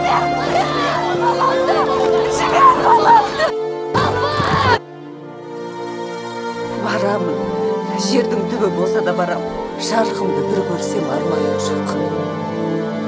Барамын. Жердің түбі болса да барам. Жарығымды бір көрсем арманым жоқ.